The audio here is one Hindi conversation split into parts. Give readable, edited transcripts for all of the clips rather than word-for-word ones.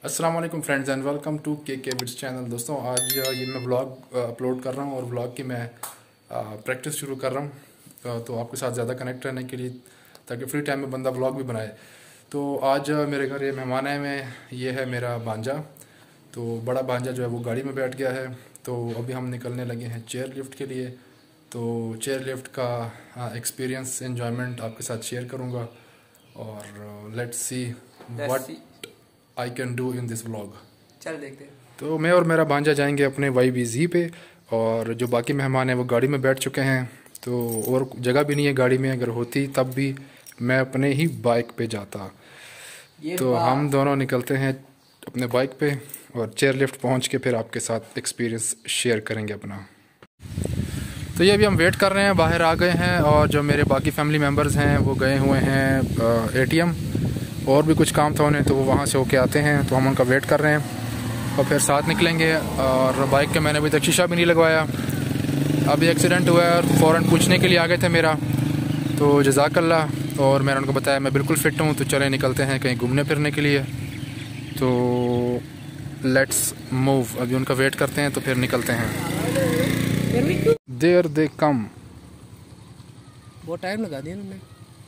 अस्सलाम वालेकुम फ्रेंड्स एंड वेलकम टू के विड्स चैनल। दोस्तों आज ये मैं व्लॉग अपलोड कर रहा हूँ और व्लॉग की मैं प्रैक्टिस शुरू कर रहा हूँ तो आपके साथ ज़्यादा कनेक्ट रहने के लिए, ताकि फ्री टाइम में बंदा व्लॉग भी बनाए। तो आज मेरे घर ये मेहमान आए में, ये है मेरा भांजा। तो बड़ा भांजा जो है वो गाड़ी में बैठ गया है, तो अभी हम निकलने लगे हैं चेयर लिफ्ट के लिए। तो चेयर लिफ्ट का एक्सपीरियंस एंजॉयमेंट आपके साथ शेयर करूँगा और let's see what I can do in this vlog. चल देखते हैं। तो मैं और मेरा भांजा जाएंगे अपने YBZ पे, और जो बाकी मेहमान हैं वो गाड़ी में बैठ चुके हैं। तो और जगह भी नहीं है गाड़ी में, अगर होती तब भी मैं अपने ही बाइक पे जाता। तो हम दोनों निकलते हैं अपने बाइक पे और चेयर लिफ्ट पहुंच के फिर आपके साथ एक्सपीरियंस शेयर करेंगे अपना। तो ये अभी हम वेट कर रहे हैं, बाहर आ गए हैं, और जो मेरे बाकी फैमिली मेम्बर्स हैं वो गए हुए हैं ATM, और भी कुछ काम था उन्हें, तो वो वहाँ से होके आते हैं। तो हम उनका वेट कर रहे हैं और फिर साथ निकलेंगे। और बाइक के मैंने अभी तक शीशा भी नहीं लगवाया, अभी एक्सीडेंट हुआ है और फ़ौरन पूछने के लिए आ गए थे मेरा। तो जज़ाकल्लाह, और मैंने उनको बताया मैं बिल्कुल फ़िट हूँ, तो चले निकलते हैं कहीं घूमने फिरने के लिए। तो लेट्स मूव, अभी उनका वेट करते हैं तो फिर निकलते हैं। देयर दे कम, बहुत टाइम लगा दिया उन्होंने।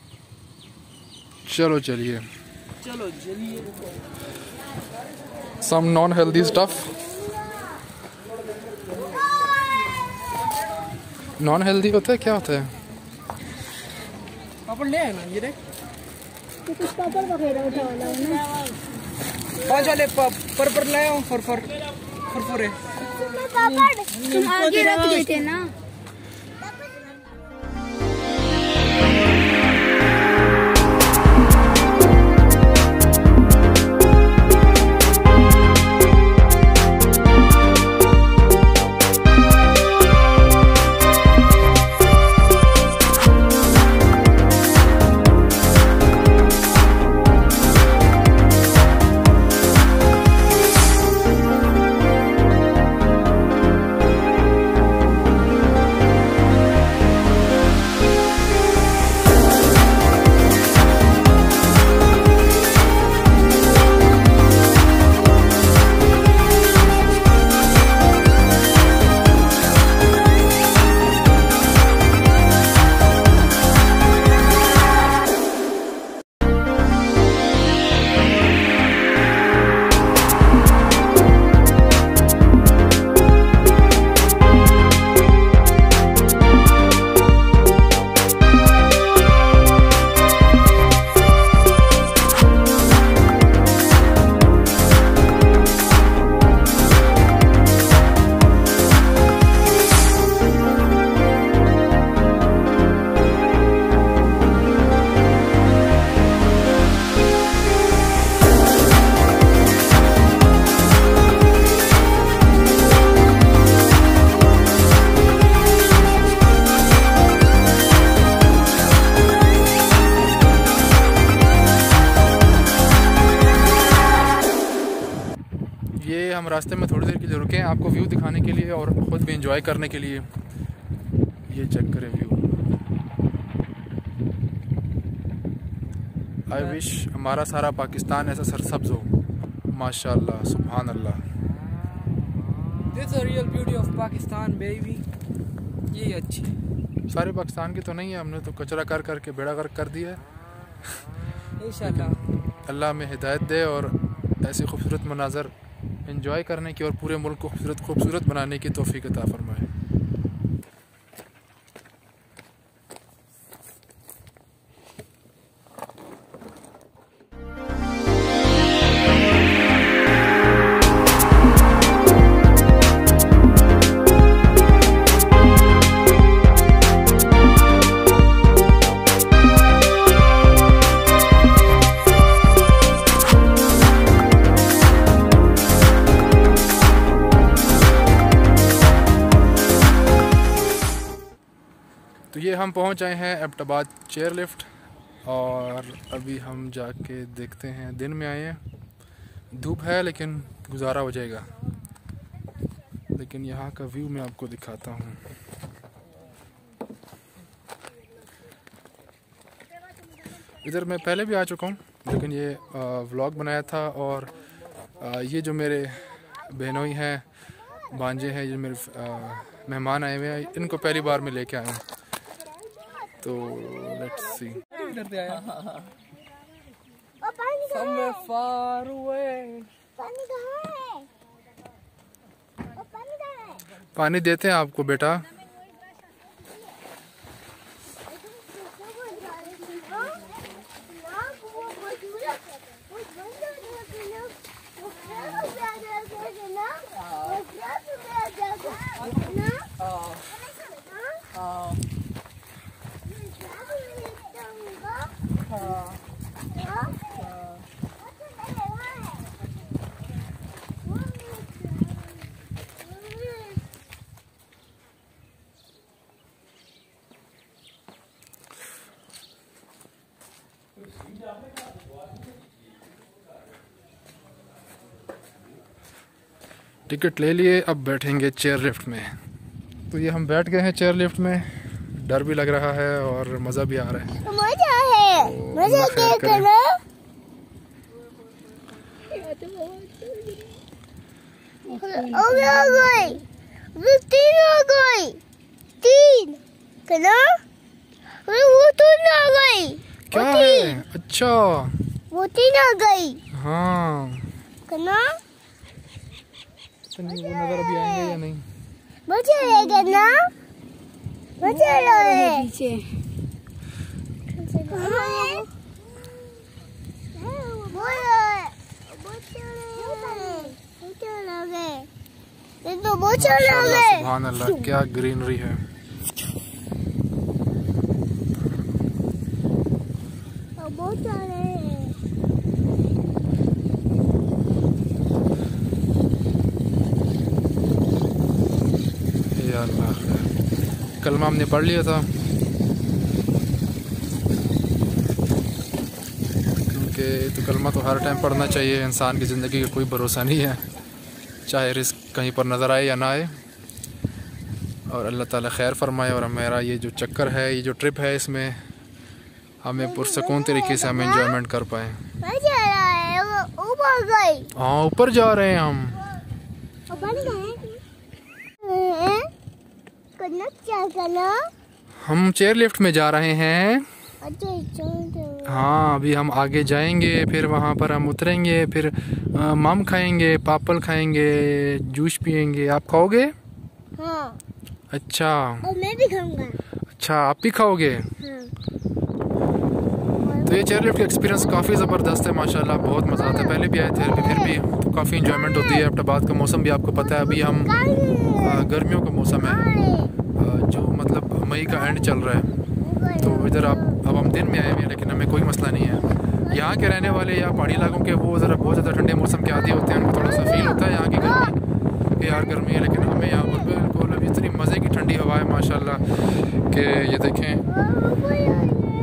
चलो चलिए। चलो चलिए। Some non healthy stuff. Non healthy होता है, क्या होता है? पापड़ ले आए ना, ये देख। तो कुछ पापड़ वगैरह उठा वाला है ना। पाँच वाले पर लाए हो, फर है। पापड़ आगे रख देते ना। ये हम रास्ते में थोड़ी देर के लिए रुके हैं आपको व्यू दिखाने के लिए और ख़ुद भी एंजॉय करने के लिए। ये चेक करें व्यू। आई विश हमारा सारा पाकिस्तान ऐसा सरसब्ज हो, माशाल्लाह, सुभान अल्लाह। This is the real beauty of Pakistan, baby. ये अच्छी। सारे पाकिस्तान की तो नहीं है, हमने तो कचरा कर करके बेड़ा गर्क कर दिया है। इंशाल्लाह अल्लाह में हिदायत दे और ऐसे खूबसूरत मनाजर एंजॉय करने की और पूरे मुल्क को खूबसूरत बनाने की तौफीक अता फरमाए। तो ये हम पहुंच आए हैं एबटाबाद चेयर लिफ्ट, और अभी हम जाके देखते हैं। दिन में आए हैं, धूप है लेकिन गुजारा हो जाएगा। लेकिन यहाँ का व्यू मैं आपको दिखाता हूँ। इधर मैं पहले भी आ चुका हूँ, लेकिन ये व्लॉग बनाया था और ये जो मेरे बहनोई हैं, भांजे हैं, जो मेरे मेहमान आए हुए हैं, इनको पहली बार मैं लेके आया हूँ। तो let's see. Somewhere far away. पानी कहाँ है? पानी कहाँ है? पानी देते हैं आपको बेटा। टिकट ले लिए, अब बैठेंगे चेयर लिफ्ट में। तो ये हम बैठ गए हैं चेयर लिफ्ट में। डर भी लग रहा है और मज़ा भी आ रहा है। मजा है, मजा देखना। हो गई, वो 3 हो गई, 3 कना, वो 3 हो गई। क्या है? अच्छा, वो 3 हो गई। हाँ। कना वो नजर अभी आएंगे या नहीं? मजा आएगा ना, मजा आएगा पीछे। सुभान अल्लाह, क्या ग्रीनरी है। या अल्लाह, कलमा हमने पढ़ लिया था, क्योंकि तो कलमा तो हर टाइम पढ़ना चाहिए। इंसान की ज़िंदगी का कोई भरोसा नहीं है, चाहे रिस्क कहीं पर नज़र आए या ना आए। और अल्लाह ताला खैर फरमाए और मेरा ये जो चक्कर है, ये जो ट्रिप है, इसमें हमें पुरसकून तरीके से हम एंजॉयमेंट कर पाएँ। हाँ, ऊपर जा रहे हैं हम। हम चेयर लिफ्ट में जा रहे हैं। हाँ, अभी हम आगे जाएंगे, फिर वहाँ पर हम उतरेंगे, फिर मम खाएंगे, पापड़ खाएंगे, जूस पियेंगे। आप खाओगे? हाँ। अच्छा, और मैं भी खाऊंगा। अच्छा, आप भी खाओगे? हाँ। तो ये चेयर लिफ्ट का एक्सपीरियंस काफ़ी ज़बरदस्त है माशाल्लाह, बहुत मज़ा आता है। पहले भी आए थे, फिर भी तो काफ़ी इंजॉयमेंट होती है। एबटाबाद का मौसम भी आपको पता है, अभी हम गर्मियों का मौसम है, जो मतलब मई का एंड चल रहा है। तो इधर अब हम दिन में आए हुए हैं, लेकिन हमें कोई मसला नहीं है। यहाँ के रहने वाले या पहाड़ी इलाकों के, वो ज़रा बहुत ज़्यादा ठंडे मौसम के आदी होते हैं, उनको थोड़ा सा फील होता है यहाँ की गर्मी, यार गर्मी है। लेकिन हमें यहाँ पर बिल्कुल अभी इतनी मज़े की ठंडी हवा है माशाल्लाह कि ये देखें,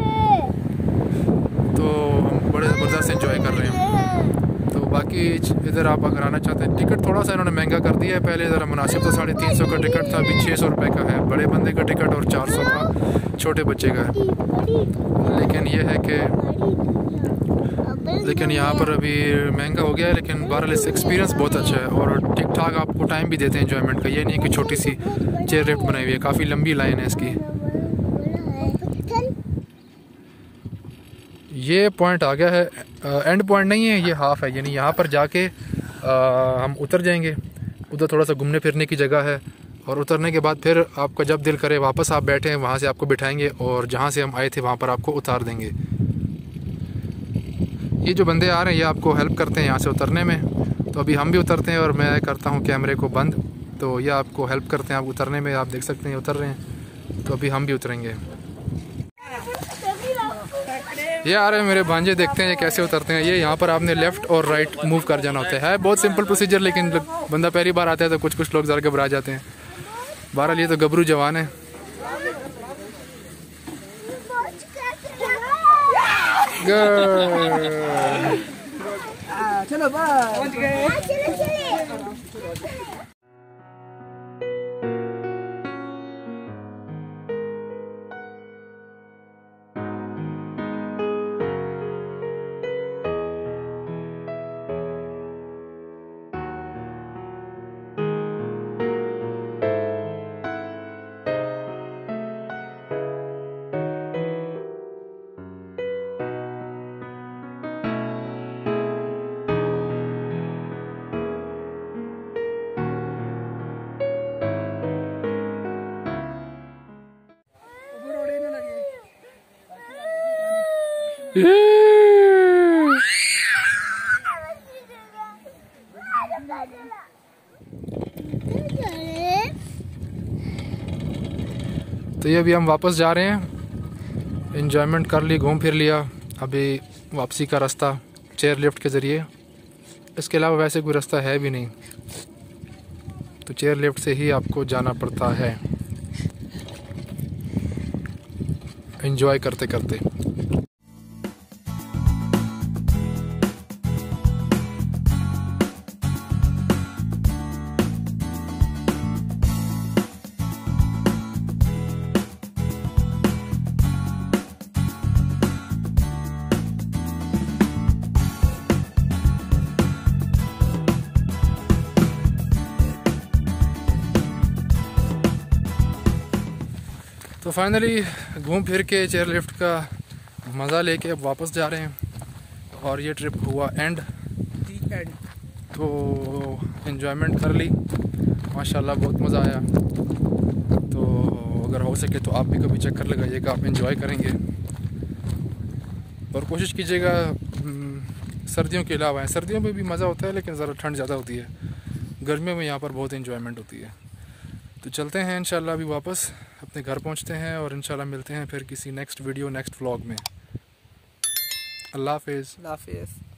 तो हम बड़े ज़बरदस्त एंजॉय कर रहे हैं। तो बाकी इधर आप अगर आना चाहते हैं, टिकट थोड़ा सा इन्होंने महंगा कर दिया है। पहले ज़रा मुनासिब था, 350 का टिकट था, अभी 600 रुपये का है बड़े बंदे का टिकट और 400 का छोटे बच्चे का है। लेकिन ये है कि यहाँ पर अभी महंगा हो गया है, लेकिन बहरहाल इससे एक्सपीरियंस बहुत अच्छा है और ठीक ठाक आपको टाइम भी देते हैं एंजॉयमेंट का। ये नहीं है कि छोटी सी चेयर लिफ्ट बनाई हुई है, काफ़ी लंबी लाइन है इसकी। ये पॉइंट आ गया है, एंड पॉइंट नहीं है, ये हाफ है, यानी यहाँ पर जाके हम उतर जाएंगे। उधर थोड़ा सा घूमने फिरने की जगह है और उतरने के बाद फिर आपका जब दिल करे वापस आप बैठें, वहाँ से आपको बिठाएंगे और जहाँ से हम आए थे वहाँ पर आपको उतार देंगे। ये जो बंदे आ रहे हैं ये आपको हेल्प करते हैं यहाँ से उतरने में। तो अभी हम भी उतरते हैं और मैं करता हूँ कैमरे को बंद, तो ये आपको हेल्प करते हैं आप उतरने में। आप देख सकते हैं उतर रहे हैं, तो अभी हम भी उतरेंगे। ये आ रहे हैं मेरे भांजे, देखते हैं ये कैसे उतरते हैं। ये यहाँ पर आपने लेफ़्ट और राइट मूव कर जाना होता है बहुत सिंपल प्रोसीजर, लेकिन बंदा पहली बार आता है तो कुछ लोग ज़रा घबरा जाते हैं। बहरहाल ये तो गबरू जवान है। चलो पहुंच गए। तो ये अभी हम वापस जा रहे हैं, एंजॉयमेंट कर ली, घूम फिर लिया। अभी वापसी का रास्ता चेयर लिफ्ट के ज़रिए, इसके अलावा वैसे कोई रास्ता है भी नहीं, तो चेयर लिफ्ट से ही आपको जाना पड़ता है एंजॉय करते करते। तो फाइनली घूम फिर के चेयर लिफ्ट का मज़ा लेके अब वापस जा रहे हैं और ये ट्रिप हुआ एंड। तो एंजॉयमेंट कर ली माशाल्लाह, बहुत मज़ा आया। तो अगर हो सके तो आप भी कभी चक्कर लगाइएगा, आप एंजॉय करेंगे और कोशिश कीजिएगा सर्दियों के अलावा। सर्दियों में भी मज़ा होता है लेकिन ज़रा ठंड ज़्यादा होती है, गर्मियों में यहाँ पर बहुत एंजॉयमेंट होती है। तो चलते हैं इंशाल्लाह अभी वापस अपने घर पहुँचते हैं और इंशाल्लाह मिलते हैं फिर किसी नेक्स्ट वीडियो नेक्स्ट व्लॉग में। अल्लाह हाफ़िज़।